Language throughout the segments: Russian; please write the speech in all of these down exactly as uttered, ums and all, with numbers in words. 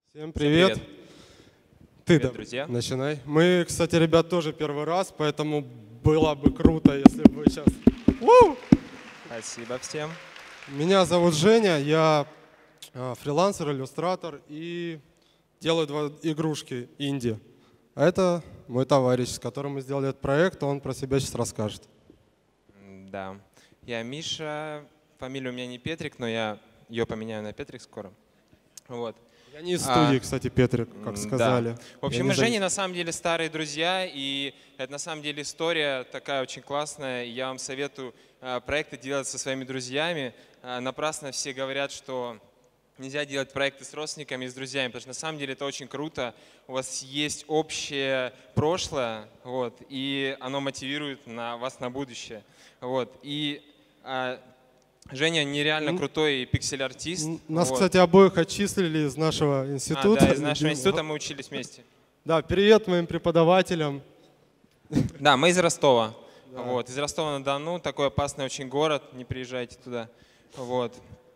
Всем привет. Всем привет. Ты, Привет, да, друзья. начинай. Мы, кстати, ребят, тоже первый раз, поэтому было бы круто, если бы вы сейчас... У! Спасибо всем. Меня зовут Женя, я а, фрилансер, иллюстратор и делаю два игрушки инди. А это мой товарищ, с которым мы сделали этот проект, он про себя сейчас расскажет. М, Да. Я Миша. Фамилия у меня не Петрик, но я ее поменяю на Петрик скоро. Вот. Я не из А, студии, кстати, Петрик, как М, сказали. Да. В общем, Я мы не с за- Женей на самом деле старые друзья, и это на самом деле история такая очень классная. Я вам советую а, проекты делать со своими друзьями. А, Напрасно все говорят, что нельзя делать проекты с родственниками и с друзьями, потому что на самом деле это очень круто. У вас есть общее прошлое, вот, и оно мотивирует на вас на будущее. Вот. И а, Женя нереально М. крутой пиксель-артист. Н- Нас, вот. кстати, обоих отчислили из нашего А, института. да, из нашего Любимого. института мы учились вместе. Да, привет моим преподавателям. Да, мы из Ростова. Да. Вот, из Ростова-на-Дону, такой опасный очень город, не приезжайте туда. Вот.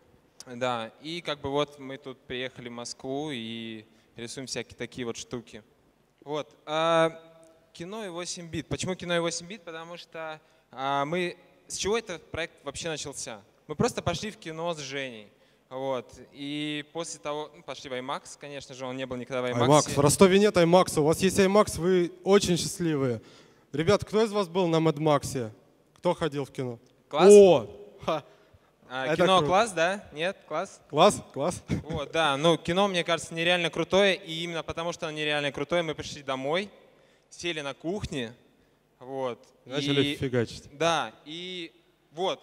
Да, и как бы вот мы тут приехали в Москву и рисуем всякие такие вот штуки. Вот. а, Кино и восемь бит. Почему кино и восемь бит? Потому что а, мы... С чего этот проект вообще начался? Мы просто пошли в кино с Женей. Вот. И после того... Ну, пошли в IMAX, конечно же, он не был никогда в IMAX. IMAX. В Ростове нет IMAX. У вас есть IMAX, вы очень счастливые. Ребят, кто из вас был на Mad Max? Кто ходил в кино? Класс? О! Ха. А, это кино круто. класс, да? Нет? Класс? Класс, класс. Вот, да, ну кино, мне кажется, нереально крутое, и именно потому, что оно нереально крутое, мы пришли домой, сели на кухне, вот. Начали и, фигачить. Да, и вот,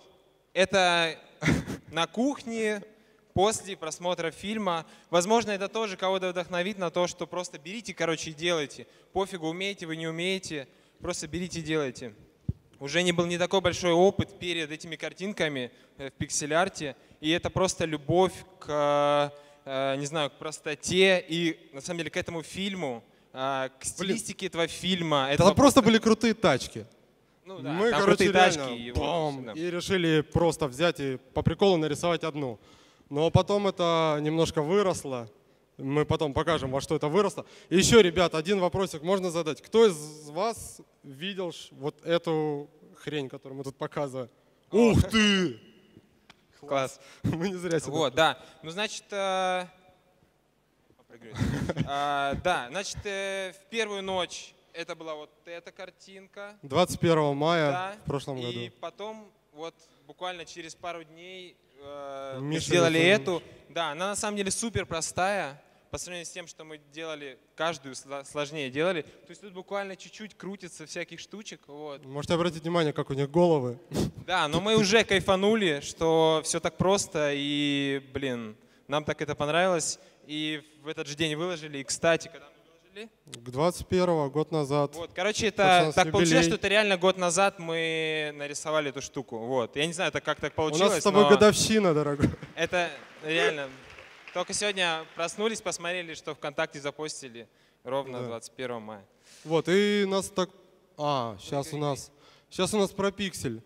это на кухне, после просмотра фильма. Возможно, это тоже кого-то вдохновит на то, что просто берите, короче, и делайте. Пофигу, умеете вы, не умеете, просто берите и делайте. Уже не был не такой большой опыт перед этими картинками э, в пиксель-арте, и это просто любовь к, э, не знаю, к простоте и, на самом деле, к этому фильму, э, к стилистике этого фильма. Это этого просто были крутые тачки. Ну да, Мы, там короче, крутые реально, тачки. И, вот, бам, да. и решили просто взять и по приколу нарисовать одну. Но потом это немножко выросло. Мы потом покажем, во что это выросло. И еще, ребят, один вопросик можно задать. Кто из вас видел ш- вот эту хрень, которую мы тут показываем? О. Ух ты! Класс. Мы не зря сюда. Вот, да. Ну, значит, э, попрыгаю. А, да, значит, э, в первую ночь это была вот эта картинка. двадцать первого мая Да, в прошлом и году. потом вот буквально через пару дней э, мы Миша сделали рисует. эту. Да, она на самом деле супер простая по сравнению с тем, что мы делали, каждую сло- сложнее делали. То есть тут буквально чуть-чуть крутится всяких штучек. Вот. Можете обратить внимание, как у них головы. Да, но мы уже кайфанули, что все так просто, и, блин, нам так это понравилось. И в этот же день выложили. И, кстати, когда мы выложили, К двадцать первого, год назад. вот, короче, Собственно, это с так получилось, юбилей. что это реально год назад мы нарисовали эту штуку. Вот. Я не знаю, это как так У получилось, нас с тобой но годовщина, дорогой. это реально... Только сегодня проснулись, посмотрели, что ВКонтакте запостили ровно Да. двадцать первого мая. Вот, и нас так... А, сейчас у нас... Сейчас у нас про пиксель.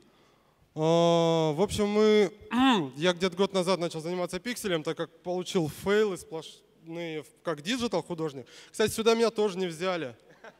А, В общем, мы... Я где-то год назад начал заниматься пикселем, так как получил фейлы сплошные, в- как диджитал художник. Кстати, сюда меня тоже не взяли.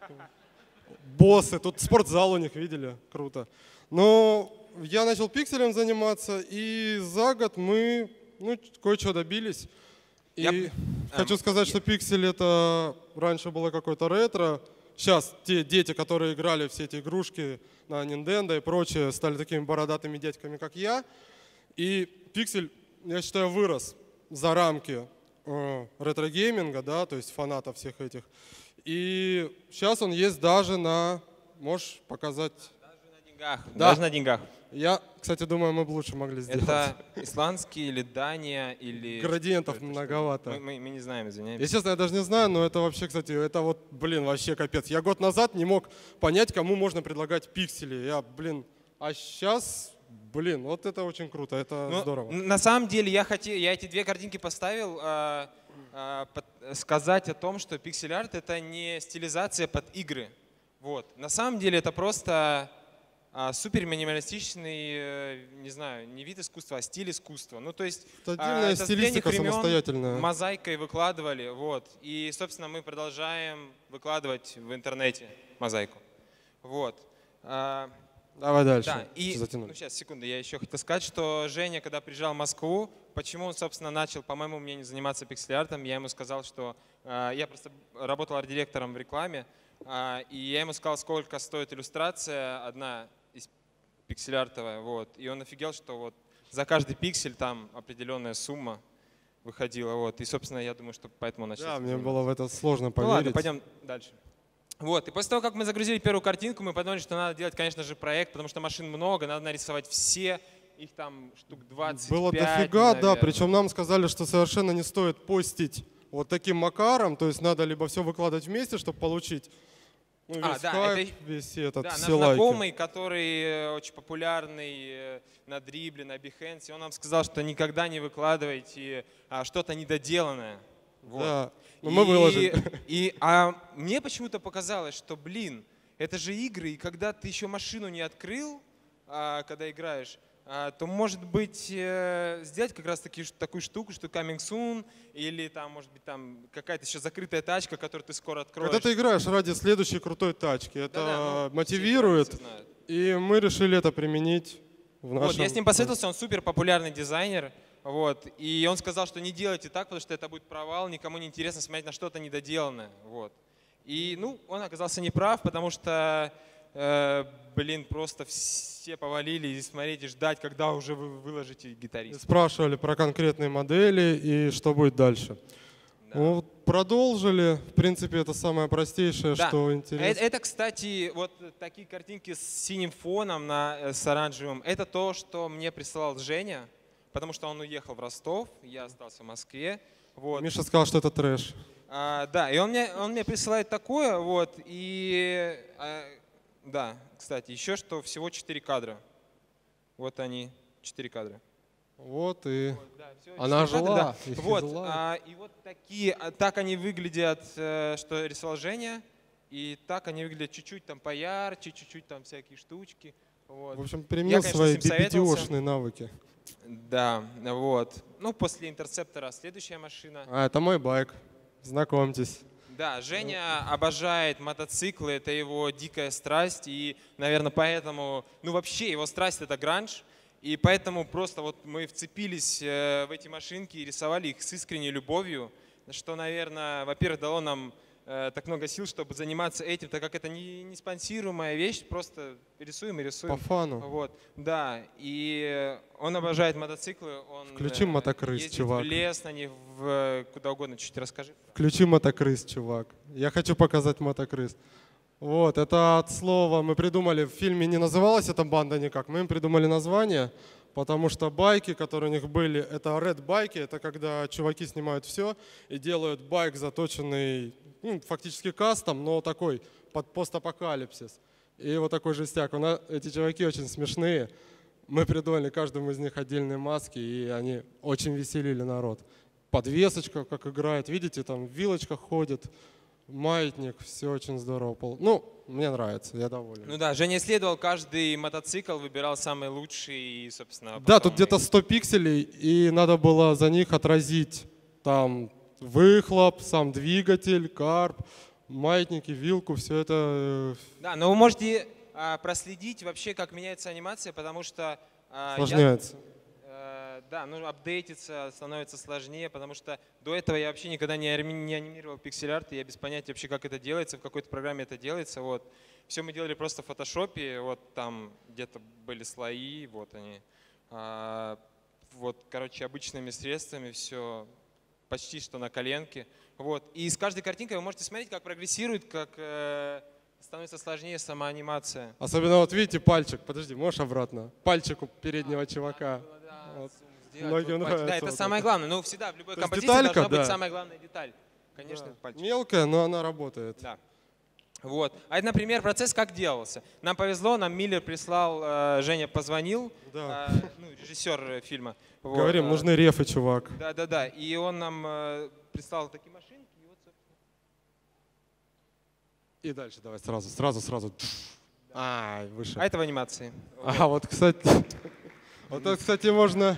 Боссы, тут спортзал у них, видели? Круто. Но я начал пикселем заниматься, и за год мы ну, кое-что добились. И Я б- хочу а, сказать, что пиксель это раньше было какое-то ретро. Сейчас те дети, которые играли все эти игрушки на Nintendo и прочее, стали такими бородатыми дядьками, как я. И пиксель, я считаю, вырос за рамки э, ретро-гейминга, да, то есть фанатов всех этих. И сейчас он есть даже на... Можешь показать? Даже на деньгах. Да. Даже на деньгах. Я, кстати, думаю, мы бы лучше могли сделать. Это исландский или Дания, или... Градиентов что это, что многовато. это? Мы, мы- мы не знаем, извиняемся. Я, честно, я даже не знаю, но это вообще, кстати, это вот, блин, вообще капец. Я год назад не мог понять, кому можно предлагать пиксели. Я, блин, а сейчас, блин, вот это очень круто, это Ну, здорово. н- На самом деле я хотел, я эти две картинки поставил, а, а, под- сказать о том, что пиксель-арт это не стилизация под игры. Вот. На самом деле это просто а, супер минималистичный, э, не знаю, не вид искусства, а стиль искусства. Ну, то есть Это отдельная а, стилистика самостоятельная. мозаикой выкладывали, вот. И, собственно, мы продолжаем выкладывать в интернете мозаику. Вот. А, Давай дальше. Да, и, ну, сейчас, секунду, я еще хотел сказать, что Женя, когда приезжал в Москву, почему он, собственно, начал, по моему мнению, заниматься пиксель-артом, я ему сказал, что э, я просто работал арт-директором в рекламе, э, и я ему сказал, сколько стоит иллюстрация, одна из пиксель-артовая, вот, и он офигел, что вот за каждый пиксель там определенная сумма выходила, вот, и, собственно, я думаю, что поэтому он начал. Да, мне было в это сложно поверить. Ну ладно, пойдем дальше. Вот, и после того, как мы загрузили первую картинку, мы подумали, что надо делать, конечно же, проект, потому что машин много, надо нарисовать все, их там штук двадцать пять. Было дофига, наверное. да, причем нам сказали, что совершенно не стоит постить вот таким макаром, то есть надо либо все выкладывать вместе, чтобы получить ну, весь а, да, хайп, это, весь этот, да, все наш лайки. знакомый, который э, очень популярный э, на Дрибле, на Behance, он нам сказал, что никогда не выкладывайте а, что-то недоделанное. Вот. Да, но и, мы выложим. И, а мне почему-то показалось, что, блин, это же игры, и когда ты еще машину не открыл, а, когда играешь, а, то, может быть, э, сделать как раз таки, такую штуку, что coming soon, или там, может быть, там какая-то еще закрытая тачка, которую ты скоро откроешь. Когда ты играешь ради следующей крутой тачки, это Да-да, ну, мотивирует, все знают. и мы решили это применить в нашем... Вот, я с ним посоветовался, он супер популярный дизайнер. Вот, и он сказал, что не делайте так, потому что это будет провал, никому не интересно смотреть на что-то недоделанное. Вот. И, ну, он оказался неправ, потому что, э, блин, просто все повалили и смотреть и ждать, когда уже вы выложите гитариста. Спрашивали про конкретные модели и что будет дальше. Да. Вот, продолжили. В принципе, это самое простейшее, Да. что интересно. Это, это, кстати, вот такие картинки с синим фоном, на, с оранжевым, это то, что мне присылал Женя. Потому что он уехал в Ростов, я остался в Москве. Вот. Миша сказал, что это трэш. А, да, и он мне, он мне присылает такое, вот, и, а, да, кстати, еще что всего четыре кадра. Вот они, четыре кадра. Вот и Вот, да, всего она четыре жила. кадра, да. Их Вот, жила. а, и вот такие, а, так они выглядят, э, что рисовал Женя, и так они выглядят чуть-чуть там поярче, чуть-чуть там всякие штучки. Вот. В общем, применил конечно, свои с ним советовался. би пи ди-ошные навыки. Да, вот. Ну, после Интерцептора следующая машина. А, это мой байк. Знакомьтесь. Да, Женя обожает мотоциклы, это его дикая страсть, и, наверное, поэтому, ну, вообще его страсть — это гранж, и поэтому просто вот мы вцепились в эти машинки и рисовали их с искренней любовью, что, наверное, во-первых, дало нам так много сил, чтобы заниматься этим, так как это не, не спонсируемая вещь, просто рисуем и рисуем. По фану. Вот, да, и он обожает мотоциклы, он Включи мотокрыс, ездит чувак. в лес на них, в, куда угодно, чуть расскажи. Включи мотокрыс, чувак. Я хочу показать мотокрыс. Вот, это от слова мы придумали, в фильме не называлась эта банда никак, мы им придумали название, потому что байки, которые у них были, это red байки, это когда чуваки снимают все и делают байк заточенный, ну, фактически кастом, но такой под постапокалипсис. И вот такой жестяк. У нас, эти чуваки очень смешные. Мы придумали каждому из них отдельные маски, и они очень веселили народ. Подвесочка, как играет, видите, там в вилочках ходит, маятник, все очень здорово. Пол- Ну, мне нравится, я доволен. Ну да, Женя исследовал каждый мотоцикл, выбирал самый лучший и, собственно, Да, потом тут где-то сто пикселей, и надо было за них отразить там выхлоп, сам двигатель, карп, маятники, вилку, все это Да, но вы можете а, проследить вообще, как меняется анимация, потому что а, я- усложняется. Э, Да, ну апдейтиться становится сложнее, потому что до этого я вообще никогда не арми- не анимировал пиксель-арт, и я без понятия вообще, как это делается, в какой-то программе это делается. Вот. Все мы делали просто в фотошопе, вот там где-то были слои, вот они. А, вот, короче, обычными средствами все почти что на коленке. Вот. И с каждой картинкой вы можете смотреть, как прогрессирует, как э, становится сложнее сама анимация. Особенно вот видите пальчик, подожди, можешь обратно? Пальчик у переднего чувака. Вот. Сделать Многим вот пальчик. нравится Да, это вот самое это. главное. Ну, всегда в любой То есть композиции деталька, должна быть да. самая главная деталь. Конечно, Да. это пальчик. Мелкая, но она работает. Да. Вот. А это, например, процесс как делался. Нам повезло, нам Миллер прислал, э, Женя позвонил, Да. э, ну, режиссер э, фильма. Вот, Говорим, э, нужны рефы, чувак. Да, да, да. И он нам э, прислал такие машинки. И вот, собственно, И дальше давай сразу, сразу, сразу. да. А, выше. А это в анимации. А, вот, кстати, вот это, кстати, можно...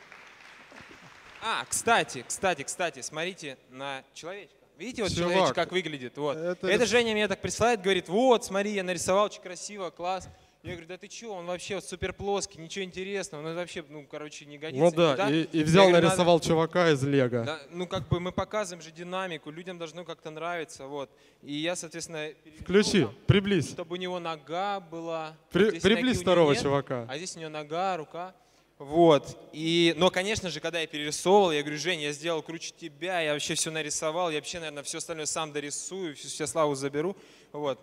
А, кстати, кстати, кстати, смотрите на человечка. Видите, вот Чувак, человечек как выглядит? Вот. это- Это Женя мне так присылает, говорит, вот, смотри, я нарисовал, очень красиво, класс. Я говорю, да ты что, он вообще вот супер плоский, ничего интересного, он вообще, ну, короче, не годится. Ну да, никуда. и, и Я взял, говорю, нарисовал чувака из Лего. Да, ну, как бы мы показываем же динамику, людям должно как-то нравиться, вот. И я, соответственно, переведу Включи, там, приблизь. чтобы у него нога была. При- Здесь приблизь ноги у него второго нет, чувака. А здесь у него нога, рука. Вот. И, но, конечно же, когда я перерисовывал, я говорю, Жень, я сделал круче тебя, я вообще все нарисовал, я вообще, наверное, все остальное сам дорисую, всю себе славу заберу. Вот.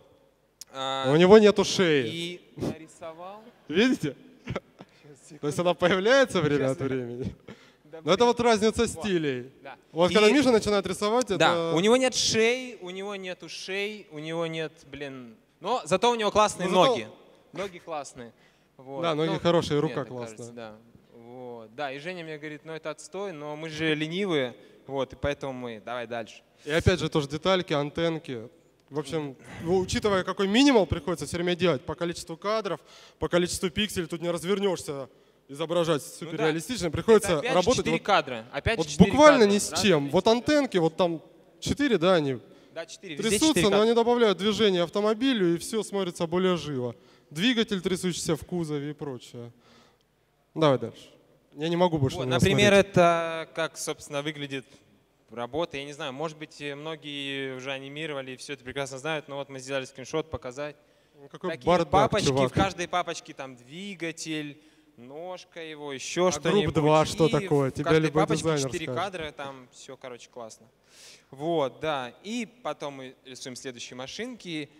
А, У него нету шеи. и нарисовал. Видите? То есть она появляется время от времени. Да, Но это блин. вот разница Вот. стилей. Да. Вот И- когда Миша начинает рисовать, Да, это... у него нет шеи, у него нет ушей, у него нет, блин... Но зато у него классные Ну, зато- ноги. Ноги классные. Вот. Да, ноги Ну, хорошие, и мне рука так классная. кажется, да. Вот. Да, и Женя мне говорит, ну это отстой, но мы же ленивые, вот, и поэтому мы, давай дальше. И опять же тоже детальки, антенки. В общем, ну, учитывая, какой минимал приходится все время делать, по количеству кадров, по количеству пикселей, тут не развернешься изображать суперреалистично, приходится Это опять же работать четыре вот, кадра. Опять вот же четыре буквально кадра. ни с Раз, чем. два, Вот три, антенки, вот там четыре, да, они Да, четыре. Везде трясутся, четыре но кадра. они добавляют движение автомобилю, и все смотрится более живо. Двигатель, трясущийся в кузове и прочее. Давай дальше. Я не могу больше Вот, на него например, смотреть. это как, собственно, выглядит работа. Я не знаю, может быть, многие уже анимировали и все это прекрасно знают, но вот мы сделали скриншот показать. Ну, какой Такие бардак, папочки, чувак. в каждой папочке там двигатель, ножка его, еще А что-нибудь. групп два что И такое? В Тебе каждой любой папочке дизайнер четыре скажет. кадра, там все, короче, классно. Вот, да. И потом мы рисуем следующие машинки.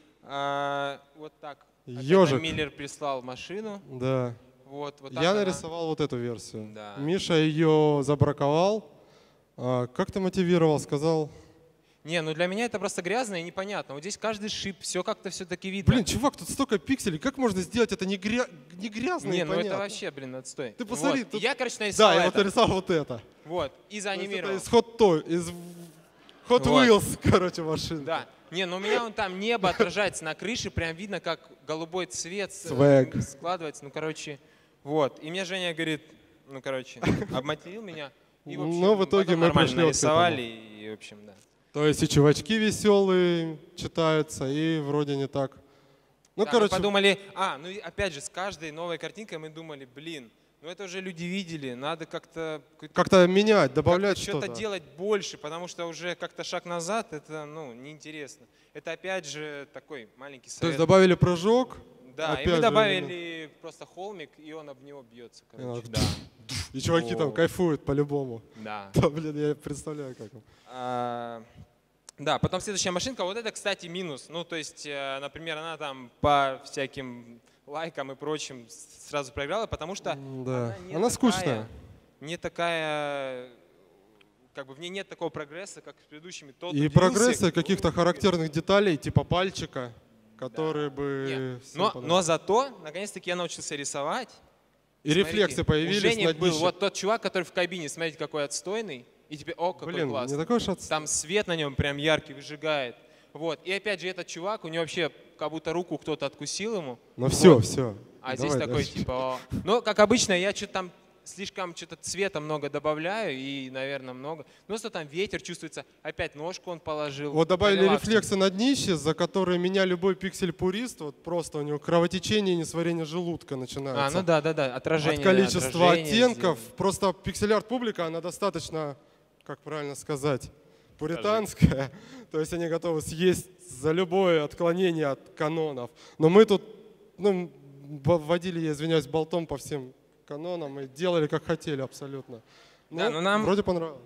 А, вот так. Опять нам Ёжик. Миллер прислал машину. Да. Вот, вот так Я она. нарисовал вот эту версию. Да. Миша ее забраковал. А, как ты мотивировал? Сказал, Не, ну для меня это просто грязно и непонятно. Вот здесь каждый шип, все как-то все-таки видно. блин, чувак, тут столько пикселей, как можно сделать это не, гря... не грязно Не, и ну понятно? это вообще, блин, отстой. Ты посмотри, Вот. тут- И я, короче, нарисовал Да, я вот это. нарисовал вот это. Вот, и То есть заанимировал. это из Hot Toy, из Hot Вот. Wheels, короче, машин. Да. Не, ну у меня он там небо отражается на крыше, прям видно, как голубой цвет э, Свэг. складывается. Ну, короче, вот. И мне Женя говорит, ну, короче, обматерил меня. И, в общем, Но в итоге потом мы нормально пришли вот к нарисовали, и, в общем, да. То есть и чувачки веселые читаются, и вроде не так. Ну, Да, короче, мы подумали, а, ну и опять же, с каждой новой картинкой мы думали, блин, ну это уже люди видели, надо как-то какой-то как-то менять, добавлять как-то что-то что-то. делать больше, потому что уже как-то шаг назад, это, ну, неинтересно. Это опять же такой маленький То совет. есть добавили прыжок, Да, опять и мы же, добавили просто холмик, и он об него бьется, короче. надо Да, и чуваки там О. кайфуют по-любому. да. Да, блин, я представляю, как им. А, Да, потом следующая машинка, вот это, кстати, минус. Ну, то есть, э, например, она там по всяким лайкам и прочим с- сразу проиграла, потому что М, да. она, не Она такая- скучная. Не такая, как бы в ней нет такого прогресса, как с предыдущими. Тот И удивился, прогресса каких-то характерных деталей, типа пальчика, которые бы... Не, всем Но, понравились. но зато, наконец-таки, я научился рисовать. И рефлексы Смотрите, появились У Жени на был днище. вот тот чувак, который в кабине, смотрите, какой отстойный. И теперь, о, какой Блин, классный. не такой уж отс- Там свет на нем прям яркий, выжигает. Вот. И опять же, этот чувак, у него вообще как будто руку кто-то откусил ему. Ну все, Вот. все. А здесь такой типа... о. Ну, как обычно, я что-то там слишком что-то цвета много добавляю, и, наверное, много. Ну, что там ветер чувствуется. Опять ножку он положил. Вот добавили Поняла, что- рефлексы на днище, за которые меня любой пиксель-пурист, вот просто у него кровотечение и несварение желудка начинается. А, ну да, да, да, отражение. От количества отражение оттенков. сделано. Просто пиксель-арт публика, она достаточно, как правильно сказать, пуританская. То есть они готовы съесть за любое отклонение от канонов. Но мы тут ну, в- вводили, я извиняюсь, болтом по всем канонам и делали как хотели абсолютно. Да, но нам- вроде понравилось.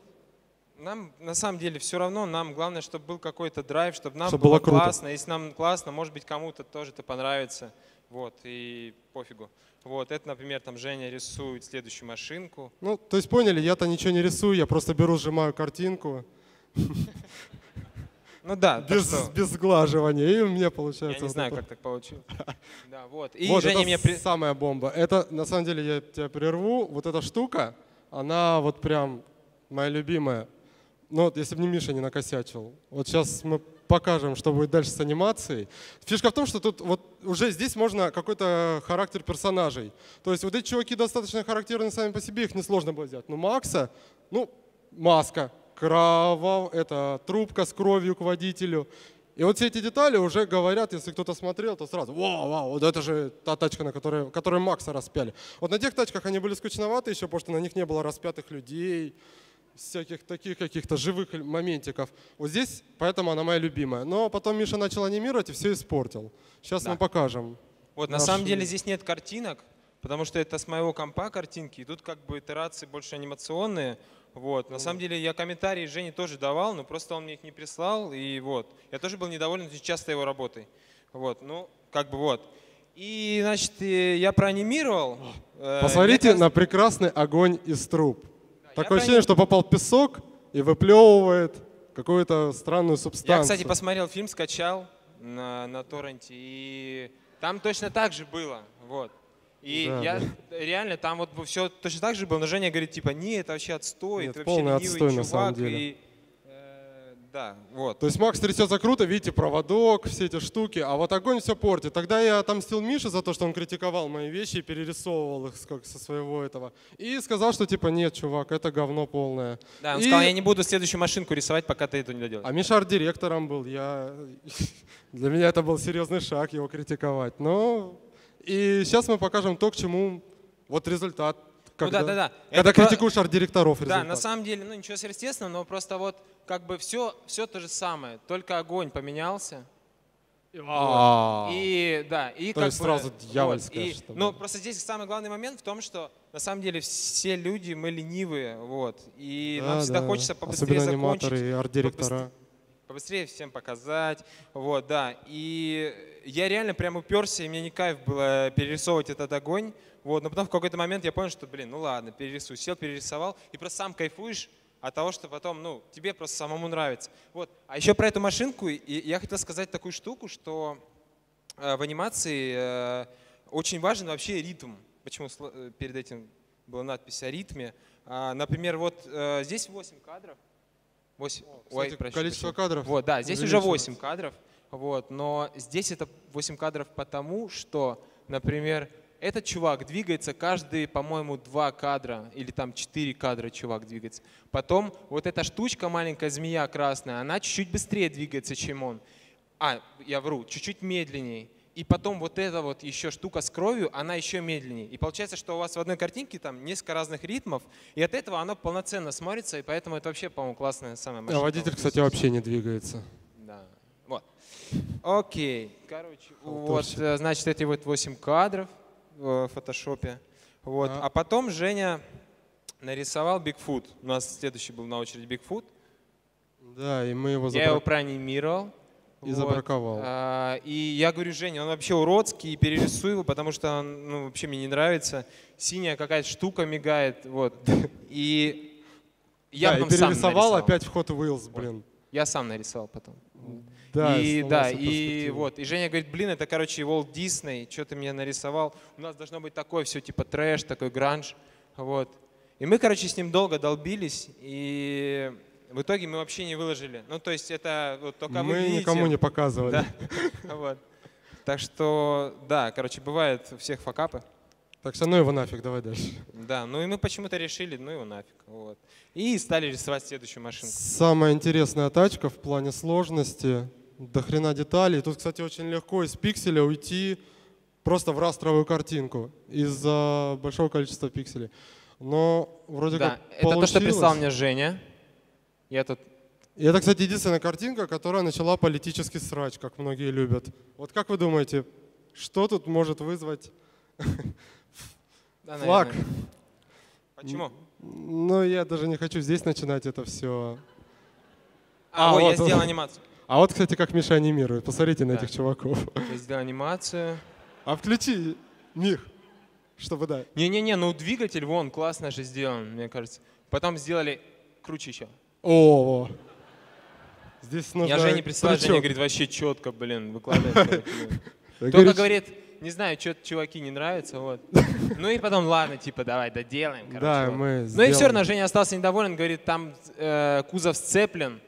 Нам на самом деле все равно, нам главное, чтобы был какой-то драйв, чтобы нам Чтобы было было круто. классно. Если нам классно, может быть, кому-то тоже это понравится. Вот, и пофигу. Вот, это, например, там Женя рисует следующую машинку. Ну, то есть поняли, я-то ничего не рисую, я просто беру, сжимаю картинку Ну да, так без, что без сглаживания, и у меня получается я не вот знаю, это. как так получилось. Да, вот. И Вот Женя это мне... при- самая бомба. Это, на самом деле, я тебя прерву. Вот эта штука, она вот прям моя любимая. Ну вот, если бы не Миша не накосячил. Вот сейчас мы покажем, что будет дальше с анимацией. Фишка в том, что тут вот уже здесь можно какой-то характер персонажей. То есть вот эти чуваки достаточно характерны сами по себе, их несложно было взять. Но Макса, ну, маска, кровав, это трубка с кровью к водителю. И вот все эти детали уже говорят, если кто-то смотрел, то сразу, вау, вау, вот это же та тачка, на которой, которой Макса распяли. Вот на тех тачках они были скучноваты еще, потому что на них не было распятых людей, всяких таких каких-то живых моментиков. Вот здесь, поэтому она моя любимая. Но потом Миша начал анимировать и все испортил. Сейчас Да. мы покажем. Вот, на Наш- самом деле здесь нет картинок, потому что это с моего компа картинки, и тут как бы итерации больше анимационные. Вот. На самом деле я комментарии Жене тоже давал, но просто он мне их не прислал, и вот. Я тоже был недоволен очень часто его работой. Вот, ну, как бы вот. И, значит, и я проанимировал. э, Посмотрите мне кажется- на прекрасный огонь из труб. я Такое про ощущение, них- что попал песок и выплевывает какую-то странную субстанцию. Я, кстати, посмотрел фильм, скачал на, на торренте, и там точно так же было. Вот. И Да, я да. реально там вот все точно так же было, но Женя говорит, типа, не, это вообще отстой, Нет, это вообще полный ленивый отстой на чувак. самом деле. И, э, да, вот. То есть Макс трясется круто, видите, проводок, все эти штуки, а вот огонь все портит. Тогда я отомстил Мише за то, что он критиковал мои вещи и перерисовывал их как со своего этого. И сказал, что типа нет, чувак, это говно полное. Да, он И- сказал, я не буду следующую машинку рисовать, пока ты это не доделаешь. А Миша арт-директором был. Я... Для меня это был серьезный шаг его критиковать. Но и сейчас мы покажем то, к чему вот результат. Когда, да, да, да. Когда Это про- критикуешь арт-директоров Да, результат. на самом деле, ну ничего сверхъестественного, но просто вот как бы все, все то же самое, только огонь поменялся. А. И да, и То как есть бы, сразу вот, дьявольское и- что-то. Ну просто здесь самый главный момент в том, что на самом деле все люди мы ленивые, вот, и Да, нам всегда да. хочется побыстрее Особенно закончить, аниматоры и арт-директора. побыстрее всем показать, вот, да. И я реально прям уперся, и мне не кайф было перерисовывать этот огонь, вот. Но потом в какой-то момент я понял, что, блин, ну ладно, перерисую, сел, перерисовал, и просто сам кайфуешь от того, что потом, ну, тебе просто самому нравится. Вот. А еще про эту машинку, и я хотел сказать такую штуку, что э, в анимации э, очень важен вообще ритм. Почему сло- э, перед этим была надпись о ритме? А, например, вот э, здесь восемь кадров. восемь. Ой, Кстати, прошу количество прощения. кадров Вот, да, здесь уже увеличилось. восемь кадров. Вот, но здесь это восемь кадров потому, что, например, этот чувак двигается каждые, по-моему, два кадра или там четыре кадра чувак двигается. Потом вот эта штучка, маленькая змея красная, она чуть-чуть быстрее двигается, чем он. А, я вру, чуть-чуть медленнее. И потом вот эта вот еще штука с кровью, она еще медленнее. И получается, что у вас в одной картинке там несколько разных ритмов, и от этого оно полноценно смотрится, и поэтому это вообще, по-моему, классная самая А машина. водитель, кстати, вообще не двигается. Да. Вот. Окей. Короче, вот, Халтурщик. э, значит, эти вот восемь кадров в фотошопе. Вот. Да. А потом Женя нарисовал Бигфут. У нас следующий был на очереди Бигфут. Да, и мы его Я его забрали. проанимировал. И забраковал. А, и я говорю, Женя, он вообще уродский, перерисуй его, потому что он ну, вообще мне не нравится. Синяя какая-то штука мигает. Вот. И я Да, и потом сам перерисовал нарисовал. опять в Hot Wheels, блин. Я сам нарисовал потом. Да, и снова да, всё и перспективы. вот, и Женя говорит, блин, это, короче, Walt Disney, что ты мне нарисовал, у нас должно быть такое все, типа трэш, такой гранж, вот. И мы, короче, с ним долго долбились, и в итоге мы вообще не выложили. Ну, то есть это вот только вы Мы видите. никому не показывали. Да, вот. Так что, да, короче, бывает у всех факапы. Так что ну его нафиг, давай дальше. Да, ну и мы почему-то решили, ну его нафиг, вот. И стали рисовать следующую машинку. Самая интересная тачка в плане сложности, до хрена деталей. Тут, кстати, очень легко из пикселя уйти просто в растровую картинку из-за большого количества пикселей. Но вроде Да, как это то, что получилось. прислал мне Женя. Я тут И это, кстати, единственная картинка, которая начала политический срач, как многие любят. Вот как вы думаете, что тут может вызвать Да, флаг? наверное. Почему? Ну, я даже не хочу здесь начинать это все. А, А, ой, я вот он. сделал анимацию. А вот, кстати, как Миша анимирует. Посмотрите на Да. этих чуваков. Я сделал анимацию. А включи, Мих, чтобы да. Не-не-не, ну двигатель вон классно же сделан, мне кажется. Потом сделали круче еще. О, здесь нужно Я Жене прислал, Женя крючок. говорит, вообще четко, блин, выкладывает. короче, блин. Говорит, Только говорит, не знаю, что чуваки не нравится, вот. Ну и потом, ладно, типа, давай доделаем, короче. Да, вот. мы Ну и все сделаем. равно Женя остался недоволен, говорит, там э, кузов сцеплен,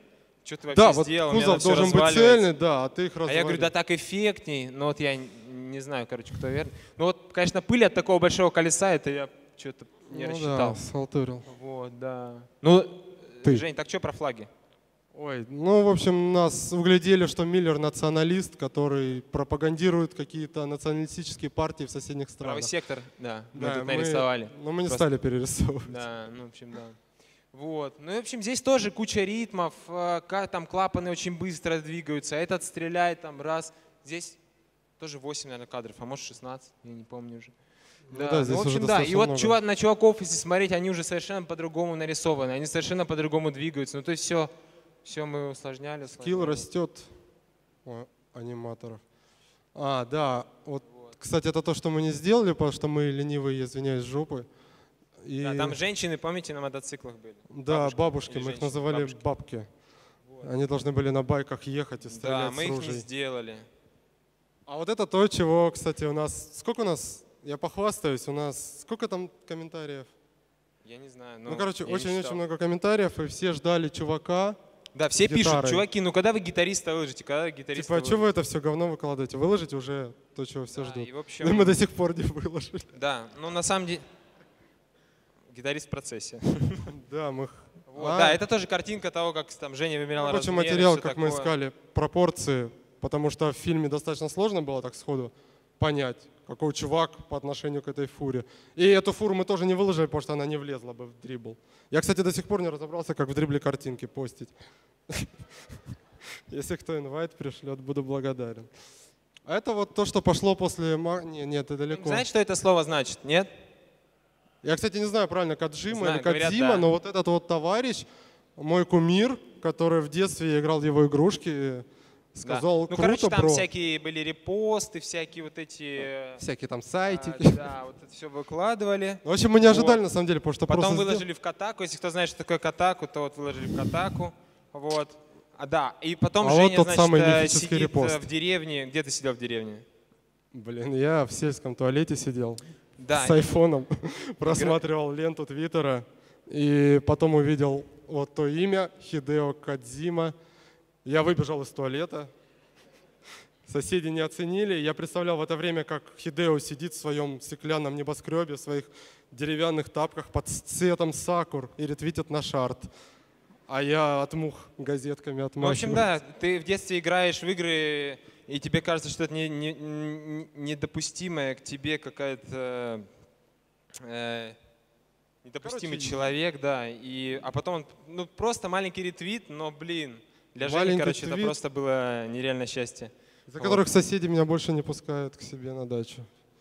что ты вообще Да, вот сделал, у меня кузов всё должен быть разваливается. цельный, да, а ты их А развалил. я говорю, да так эффектней, но вот я не знаю, короче, кто верный. Ну вот, конечно, пыль от такого большого колеса, это я что-то не ну, рассчитал. Да, схалтурил. Вот, да. Ну, Ты. Жень, так что про флаги? Ой, ну, в общем, нас углядели, что Миллер националист, который пропагандирует какие-то националистические партии в соседних Правый странах. сектор, да, мы Да, тут мы- нарисовали. Но мы не Просто- стали перерисовывать. Да, ну, в общем, да. Вот. Ну, и, в общем, здесь тоже куча ритмов, э, ка- там клапаны очень быстро двигаются, этот стреляет там раз. Здесь тоже восемь, наверное, кадров, а может шестнадцать, я не помню уже. Ну да, здесь ну, в уже общем, да. И достаточно вот много. чувак, на чуваков, если смотреть, они уже совершенно по-другому нарисованы, они совершенно по-другому двигаются. Ну, то есть все, все мы усложняли. Скилл усложняли. растет у аниматоров. А, да, вот, кстати, это то, что мы не сделали, потому что мы ленивые, извиняюсь, жопы. И... Да, там женщины, помните, на мотоциклах были? Да, Бабушки бабушки, или мы их женщины? называли Бабушки. бабки. Вот. Они должны были на байках ехать и Да, стрелять мы с их не ружей. сделали. А вот это то, чего, кстати, у нас... Сколько у нас... Я похвастаюсь, у нас... Сколько там комментариев? Я не знаю. Ну, Ну, короче, я не очень-очень читал. много комментариев, и все ждали чувака. Да, все пишут, гитарой. чуваки, ну когда вы гитариста выложите, когда вы гитариста Типа, а что вы выложите? это все говно выкладываете? Выложите уже то, чего все Да, ждут. и в И общем, мы до сих пор не выложили. да, ну на самом деле, гитарист в процессе. Да, мы... Вот, А, да, это тоже картинка того, как там Женя вымерял рабочий размеры, материал, всё как мы такое. искали, пропорции, потому что в фильме достаточно сложно было так сходу понять, какой чувак по отношению к этой фуре. И эту фуру мы тоже не выложили, потому что она не влезла бы в дрибл. Я, кстати, до сих пор не разобрался, как в дрибле картинки постить. Если кто инвайт пришлет, буду благодарен. А это вот то, что пошло после... ма- Не, нет, это далеко. Знаете, что это слово значит, нет? Я, кстати, не знаю, правильно, Каджима Знаю, или говорят, Кадзима, да. но вот этот вот товарищ, мой кумир, который в детстве я играл в его игрушки, Да. сказал, Ну, круто, короче, там бро. всякие были репосты, всякие вот эти... Всякие там а, сайтики. Да, вот это все выкладывали. В общем, мы не ожидали, Вот. на самом деле, потому что Потом просто выложили в Катаку. Если кто знает, что такое Катаку, то вот выложили в Катаку. Вот. А, да, и потом А вот Женя, тот значит, самый э, мифический сидит репост. э, в деревне. Где ты сидел в деревне? сделал. Блин, я в сельском туалете сидел Да. с айфоном, просматривал ленту Твиттера, и потом увидел вот то имя, Хидео Кадзима. Я выбежал из туалета. Соседи не оценили. Я представлял в это время, как Хидео сидит в своем стеклянном небоскребе, в своих деревянных тапках под цветом сакур и ретвитит наш арт. А я от мух газетками Ну, отмахиваюсь. в общем, да, ты в детстве играешь в игры, и тебе кажется, что это не- не- не- недопустимая к тебе какая-то... э, недопустимый Короче, человек, да. И, а потом, он, ну, просто маленький ретвит, но, блин, для Жени, Маленький короче, это твит. просто было нереальное счастье. За Вот. которых соседи меня больше не пускают к себе на дачу.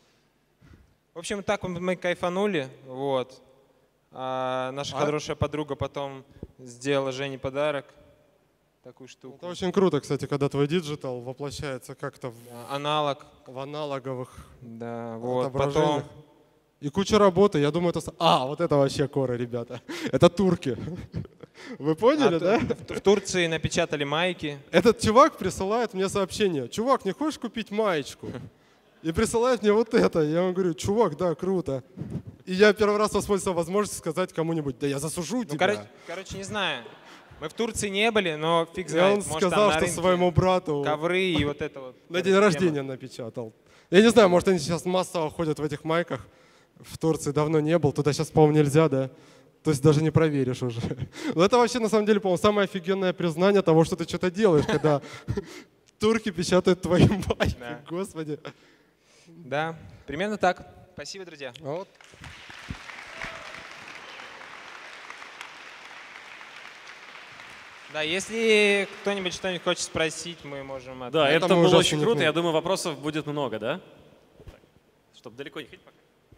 В общем, так мы мы кайфанули, вот. А наша А? хорошая подруга потом сделала Жене подарок, такую штуку. Это очень круто, кстати, когда твой диджитал воплощается как-то в, Да, аналог, в аналоговых да, вот. отображениях. Потом, И куча работы. Я думаю, это... с- А, вот это вообще коры, ребята. Это турки. Вы поняли, а, да? в, в Турции напечатали майки. Этот чувак присылает мне сообщение. Чувак, не хочешь купить маечку? И присылает мне вот это. Я ему говорю, чувак, да, круто. И я первый раз воспользовался возможностью сказать кому-нибудь, да я засужу Ну, тебя. короче, короче, не знаю. Мы в Турции не были, но фиг И знает. он может, сказал, там на что рынке своему брату ковры и вот это вот. на день тема. рождения напечатал. Я не знаю, может они сейчас массово ходят в этих майках. В Турции давно не был, туда сейчас, по-моему, нельзя, да? То есть даже не проверишь уже. Но это вообще, на самом деле, по-моему, самое офигенное признание того, что ты что-то делаешь, когда турки печатают твои майки. Да. Господи. Да, примерно так. Спасибо, друзья. А вот. Да, если кто-нибудь что-нибудь хочет спросить, мы можем... от- Да, Это это, мы было уже очень круто. оценили. Я думаю, вопросов будет много, да? Чтобы далеко не ходить пока.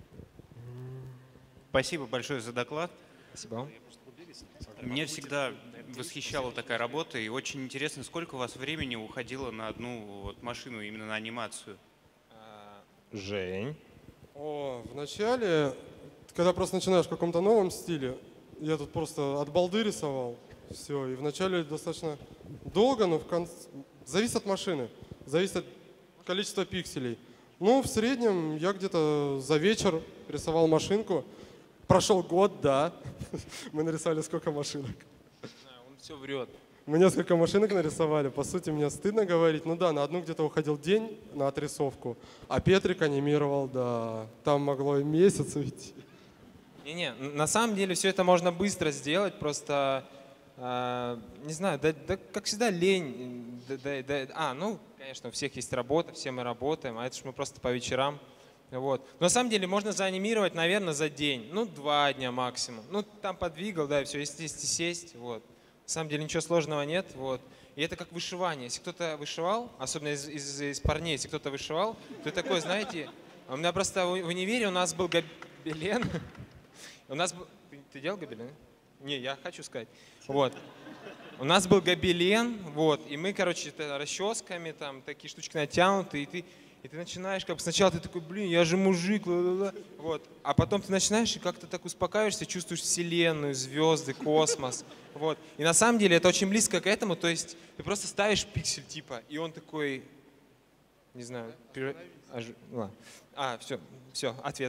Спасибо большое за доклад. Спасибо вам. Меня всегда восхищала такая работа, и очень интересно, сколько у вас времени уходило на одну вот машину, именно на анимацию. Жень. О, вначале, когда просто начинаешь в каком-то новом стиле, я тут просто от балды рисовал. Все, и вначале достаточно долго, но в конце... Зависит от машины, зависит от количества пикселей. Ну, в среднем я где-то за вечер рисовал машинку. Прошел год, да. Мы нарисовали сколько машинок. Он все врет. Мы несколько машинок нарисовали. По сути, мне стыдно говорить. Ну да, на одну где-то уходил день на отрисовку, а Петрик анимировал, да. Там могло и месяц уйти. Не-не, на самом деле все это можно быстро сделать, просто, э, не знаю, да, да как всегда лень. Да, да, да. А, ну, конечно, у всех есть работа, все мы работаем, а это ж мы просто по вечерам. Вот. Но на самом деле можно заанимировать, наверное, за день, ну, два дня максимум. Ну, там подвигал, да, и все, если, если сесть, вот. На самом деле ничего сложного нет, вот. И это как вышивание. Если кто-то вышивал, особенно из, из, из парней, если кто-то вышивал, то такой, знаете, у меня просто в, в универе у нас был гобелен. У нас был... Ты, ты делал гобелен? Не, я хочу сказать. Вот. У нас был гобелен, вот, и мы, короче, расческами, там, такие штучки натянуты, и ты... И ты начинаешь, как сначала ты такой, блин, я же мужик, ла-ла-ла. Вот. А потом ты начинаешь и как-то так успокаиваешься, чувствуешь вселенную, звезды, космос. Вот. И на самом деле это очень близко к этому, то есть ты просто ставишь пиксель типа, и он такой, не знаю, пер... а, ж... ладно. а, все, все, ответ.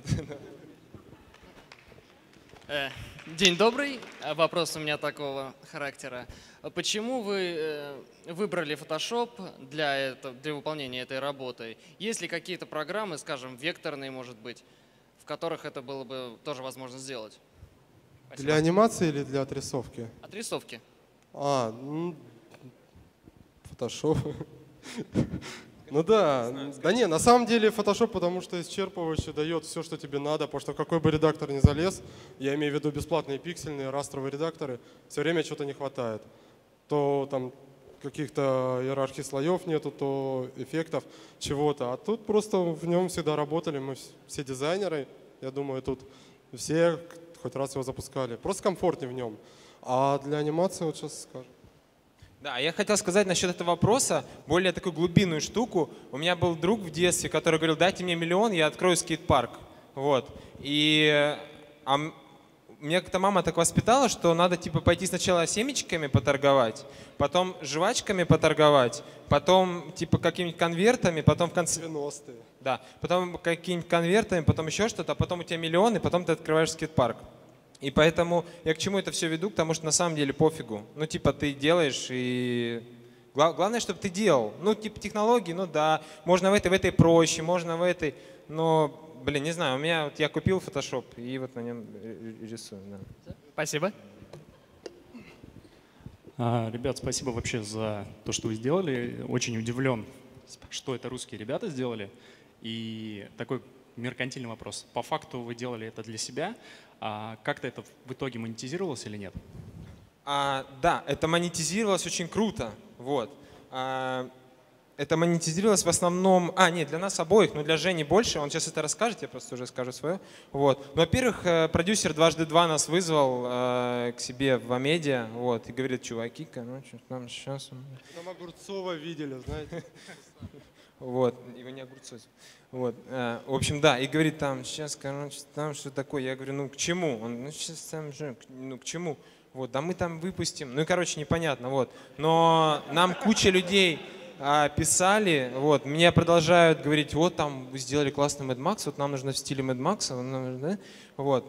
День добрый. Вопрос у меня такого характера. Почему вы выбрали Photoshop для, это, для выполнения этой работы? Есть ли какие-то программы, скажем, векторные, может быть, в которых это было бы тоже возможно сделать? Спасибо. Для анимации или для отрисовки? Отрисовки. А, ну, Photoshop. Ну да, да не, на самом деле Photoshop, потому что исчерпывающе дает все, что тебе надо, потому что в какой бы редактор ни залез, я имею в виду бесплатные пиксельные, растровые редакторы, все время чего-то не хватает. То там каких-то иерархий слоев нету, то эффектов, чего-то. А тут просто в нем всегда работали, мы все дизайнеры, я думаю, тут все хоть раз его запускали. Просто комфортнее в нем. А для анимации вот сейчас скажу. Да, я хотел сказать насчет этого вопроса более такую глубинную штуку. У меня был друг в детстве, который говорил, дайте мне миллион, я открою скейт-парк. Вот. И а меня как-то мама так воспитала, что надо типа пойти сначала семечками поторговать, потом жвачками поторговать, потом типа какими-нибудь конвертами, потом в конце... девяностые. Да, потом какими-нибудь конвертами, потом еще что-то, а потом у тебя миллион, и потом ты открываешь скейт-парк. И поэтому я к чему это все веду? Потому что на самом деле пофигу. Ну, типа, ты делаешь, и Гла- главное, чтобы ты делал. Ну, типа, технологии, ну да, можно в этой, в этой проще, можно в этой, но, блин, не знаю, у меня, вот я купил Photoshop, и вот на нем рисую. Да. Спасибо. А, ребят, спасибо вообще за то, что вы сделали. Очень удивлен, что это русские ребята сделали. И такой меркантильный вопрос. По факту вы делали это для себя, а как-то это в итоге монетизировалось или нет? А, да, это монетизировалось очень круто. Вот. А, это монетизировалось в основном... А, нет, для нас обоих, но для Жени больше. Он сейчас это расскажет, я просто уже скажу свое. Вот. Ну, во-первых, продюсер дважды два нас вызвал э, к себе в Амедиа, вот, и говорит, чуваки, короче, нам сейчас... Там Огурцова видели, знаете. Вот, его не Огурцов. Вот, э, в общем, да, и говорит, там, сейчас, короче, там что такое? Я говорю, ну, к чему? Он, ну, сейчас там же, ну, к чему? Вот, да мы там выпустим. Ну, и, короче, непонятно, вот. Но нам куча людей а, писали, вот, мне продолжают говорить, вот, там, вы сделали классный Mad Max, вот нам нужно в стиле Mad Max, да? Вот.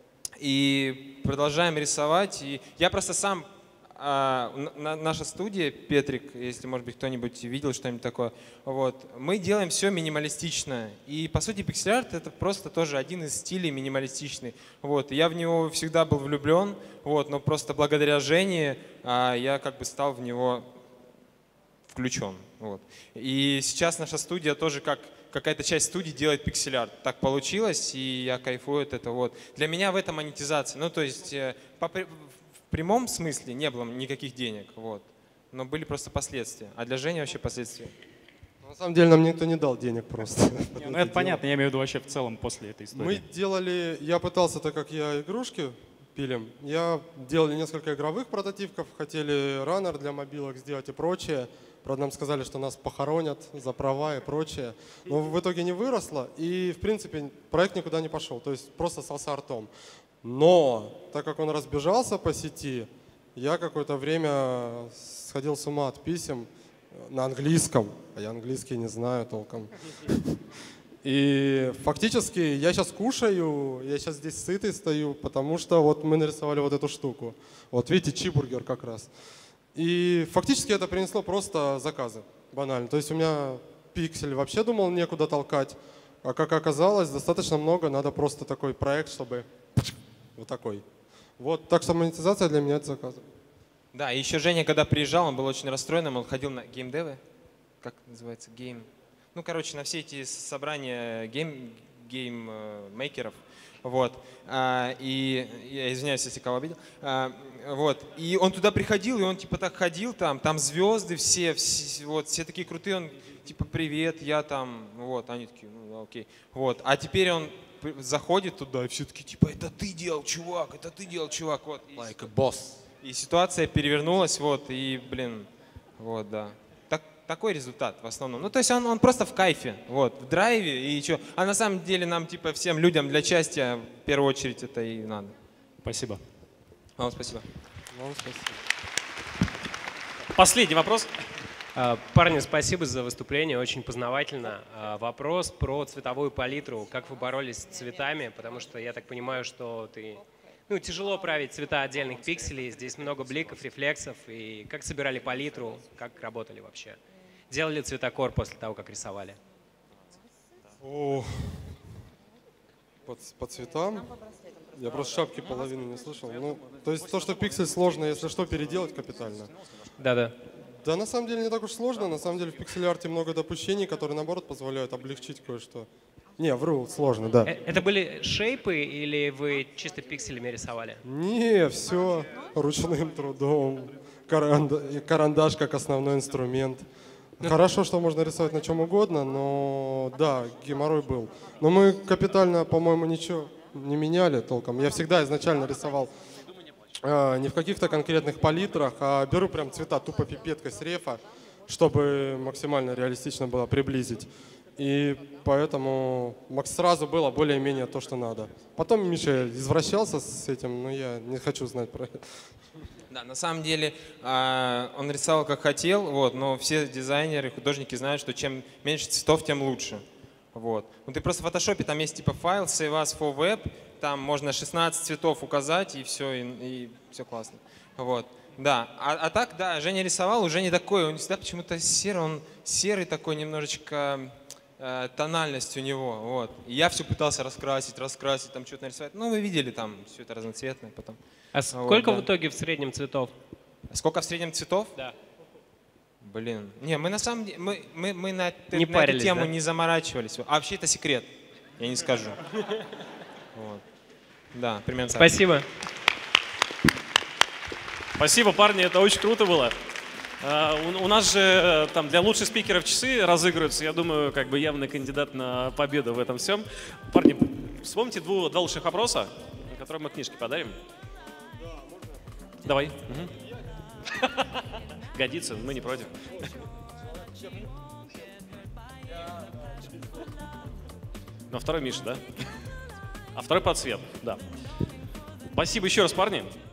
И продолжаем рисовать, и я просто сам... А, на, наша студия, Петрик, если, может быть, кто-нибудь видел что-нибудь такое, вот, мы делаем все минималистично. И, по сути, пиксель-арт — это просто тоже один из стилей минималистичный. Вот, я в него всегда был влюблен, вот, но просто благодаря Жене а, я как бы стал в него включен. Вот. И сейчас наша студия тоже как какая-то часть студии делает пиксель-арт. Так получилось, и я кайфую от этого. Вот. Для меня в этом монетизация. Ну, то есть по В прямом смысле не было никаких денег, вот. Но были просто последствия. А для Жени вообще последствия. На самом деле нам никто не дал денег просто. Не, ну это понятно, я имею в виду вообще в целом после этой истории. Мы делали, я пытался, так как я игрушки пилим, я делали несколько игровых прототипов, хотели раннер для мобилок сделать и прочее. Правда, нам сказали, что нас похоронят за права и прочее. Но в итоге не выросло, и, в принципе, проект никуда не пошел. То есть просто остался артом. Но, так как он разбежался по сети, я какое-то время сходил с ума от писем на английском, а я английский не знаю толком. И фактически я сейчас кушаю, я сейчас здесь сытый стою, потому что вот мы нарисовали вот эту штуку. Вот видите, чибургер как раз. И фактически это принесло просто заказы, банально. То есть у меня пиксель вообще думал некуда толкать, а как оказалось, достаточно много, надо просто такой проект, чтобы вот такой. Вот, так что монетизация для меня это заказы. Да, и еще Женя, когда приезжал, он был очень расстроенным, он ходил на геймдевы, как называется, гейм, ну, короче, на все эти собрания гейм, гейммейкеров, вот, а, и, я извиняюсь, если кого обидел, а, вот, и он туда приходил, и он типа так ходил, там, там звезды все, все, вот, все такие крутые, он типа, привет, я там, вот, они такие, ну, да, окей, вот, а теперь он заходит туда, и все такие, типа, это ты делал, чувак, это ты делал, чувак, вот. Like a boss. И ситуация перевернулась, вот, и, блин, вот, да. Так, такой результат в основном. Ну, то есть он, он просто в кайфе, вот, в драйве, и что. А на самом деле нам, типа, всем людям для счастья, в первую очередь, это и надо. Спасибо. Вам спасибо. Вам спасибо. Последний вопрос. Парни, спасибо за выступление, очень познавательно. Вопрос про цветовую палитру. Как вы боролись с цветами? Потому что я так понимаю, что ты... Ну, тяжело править цвета отдельных пикселей, здесь много бликов, рефлексов. И как собирали палитру, как работали вообще? Делали цветокор после того, как рисовали? О, по, по цветам? Я просто шапки половины не слышал. Ну, то есть то, что пиксель сложно, если что, переделать капитально. Да-да. Да, на самом деле не так уж сложно. На самом деле в пиксель-арте много допущений, которые, наоборот, позволяют облегчить кое-что. Не, вру, сложно, да. Это были шейпы или вы чисто пикселями рисовали? Не, все ручным трудом. Каранда- Карандаш как основной инструмент. Хорошо, что можно рисовать на чем угодно, но да, геморрой был. Но мы капитально, по-моему, ничего не меняли толком. Я всегда изначально рисовал э, не в каких-то конкретных палитрах, а беру прям цвета тупо пипеткой с рефа, чтобы максимально реалистично было приблизить. И поэтому сразу было более-менее то, что надо. Потом Миша извращался с этим, но я не хочу знать про это. Да, на самом деле он рисовал как хотел, вот, но все дизайнеры, художники знают, что чем меньше цветов, тем лучше. Вот. Ну, ты просто в фотошопе, там есть типа файл Save As for Web, там можно шестнадцать цветов указать, и все, и, и все классно. Вот. Да, а, а так, да, Женя рисовал, уже не такой, он всегда почему-то серый, он серый такой немножечко, э, тональность у него, вот. И я все пытался раскрасить, раскрасить, там что-то нарисовать. Ну, вы видели, там все это разноцветное потом. А сколько вот, да. в итоге в среднем цветов? Сколько в среднем цветов? Да. Блин, не, мы на самом деле, мы, мы, мы на, не на парились, эту тему да? не заморачивались. А вообще это секрет, я не скажу. Вот. Да, примерно так. Спасибо. Спасибо, парни, это очень круто было. У нас же там для лучших спикеров часы разыгрываются, я думаю, как бы явный кандидат на победу в этом всем. Парни, вспомните два, два лучших вопроса, которые мы книжки подарим. Давай. Угу. Годится, мы не против. Но второй Миша, да? А второй под цвет, да. Спасибо еще раз, парни.